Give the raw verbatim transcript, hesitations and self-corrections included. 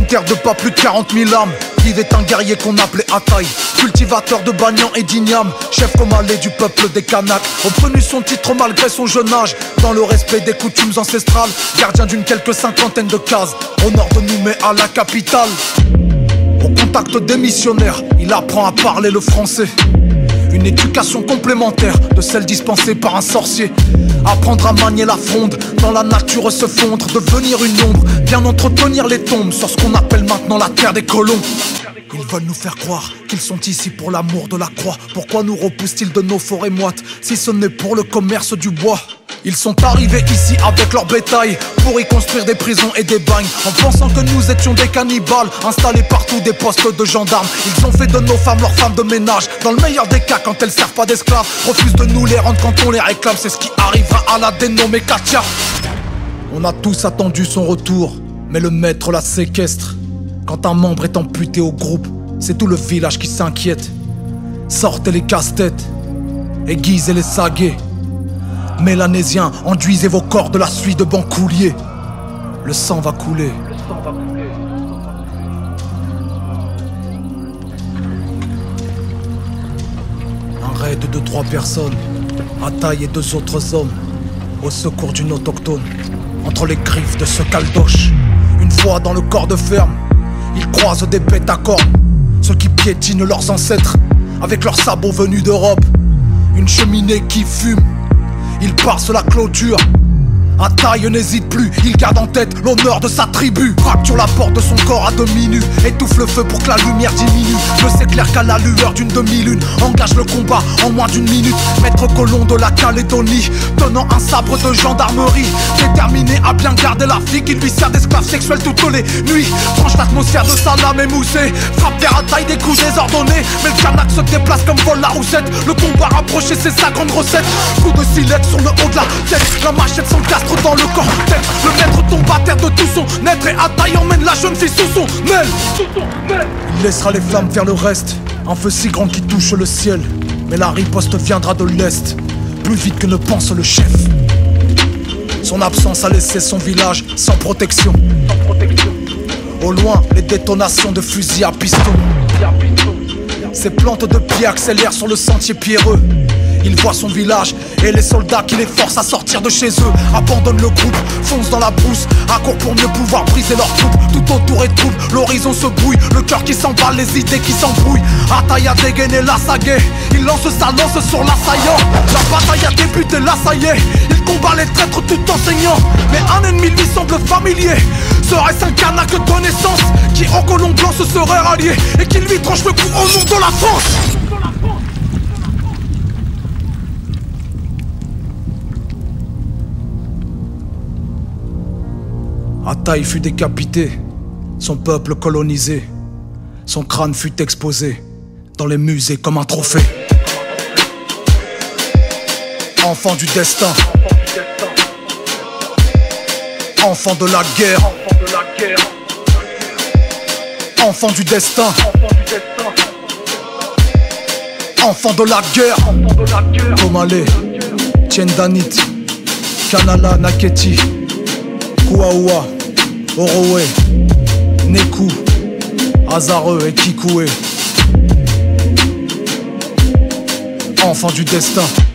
une terre de pas plus de quarante mille âmes. Vivait un guerrier qu'on appelait Ataï, cultivateur de bagnan et d'igname, chef comalé du peuple des Kanaks, obtenu son titre malgré son jeune âge, dans le respect des coutumes ancestrales, gardien d'une quelque cinquantaine de cases, au nord de Nouméa à la capitale. Au contact des missionnaires, il apprend à parler le français. Une éducation complémentaire de celle dispensée par un sorcier. Apprendre à manier la fronde, dans la nature se fondre, devenir une ombre, bien entretenir les tombes sur ce qu'on appelle maintenant la terre des colons. Ils veulent nous faire croire qu'ils sont ici pour l'amour de la croix. Pourquoi nous repoussent-ils de nos forêts moites, si ce n'est pour le commerce du bois? Ils sont arrivés ici avec leur bétail pour y construire des prisons et des bagnes, en pensant que nous étions des cannibales, installés partout des postes de gendarmes. Ils ont fait de nos femmes leurs femmes de ménage, dans le meilleur des cas quand elles servent pas d'esclaves, refusent de nous les rendre quand on les réclame. C'est ce qui arrivera à la dénommée Katia. On a tous attendu son retour, mais le maître la séquestre. Quand un membre est amputé au groupe, c'est tout le village qui s'inquiète. Sortez les casse-têtes, aiguisez les saguets. Mélanésiens, enduisez vos corps de la suie de bancoulier. Le sang va couler. Un raid de trois personnes, Ataï et deux autres hommes, au secours d'une autochtone, entre les griffes de ce caldoche. Une fois dans le corps de ferme, ils croisent des bêtes à cornes, ceux qui piétinent leurs ancêtres, avec leurs sabots venus d'Europe. Une cheminée qui fume, il passe la clôture. Ataï n'hésite plus, il garde en tête l'honneur de sa tribu. Fracture la porte de son corps à demi nu, étouffe le feu pour que la lumière diminue. Ne s'éclaire qu'à la lueur d'une demi-lune, engage le combat en moins d'une minute. Maître colon de la Calédonie, tenant un sabre de gendarmerie, déterminé à bien garder la fille qui lui sert d'esclave sexuelle toutes les nuits. Tranche l'atmosphère de salam émoussé, frappe des Ataï des coups désordonnés. Mais le Kanak se déplace comme vole la roussette, le combat rapproché c'est sa grande recette. Coup de silette sur le haut de la tête, la machette sans castre dans le corps tête. Le maître tombe à terre de tout son être, et Ataï emmène la jeune fille sous son aile. Il laissera les flammes faire le reste, un feu si grand qui touche le ciel. Mais la riposte viendra de l'est, plus vite que ne pense le chef. Son absence a laissé son village sans protection. Au loin, les détonations de fusils à piston. Ces plantes de pied accélèrent sur le sentier pierreux. Il voit son village et les soldats qui les forcent à sortir de chez eux. Abandonnent le groupe, foncent dans la brousse, accourent pour mieux pouvoir briser leurs troupes. Tout autour est trouble, l'horizon se brouille, le cœur qui s'emballe, les idées qui s'embrouillent. Ataï a dégainé la sagaie, il lance sa lance sur l'assaillant. La bataille a débuté, là ça y est, il combat les traîtres tout enseignant. Mais un ennemi lui semble familier, serait-ce un Kanak de naissance qui au colon blanc se serait rallié et qui lui tranche le cou au nom de la France? Ataï fut décapité, son peuple colonisé, son crâne fut exposé dans les musées comme un trophée. Enfant du destin, enfant de la guerre, enfant du destin, enfant de la guerre. Komale, Tiendanit, Kanala, Naketi, Kuaoua, Orowe, Neku, Azare et Kikoué. Enfant du destin.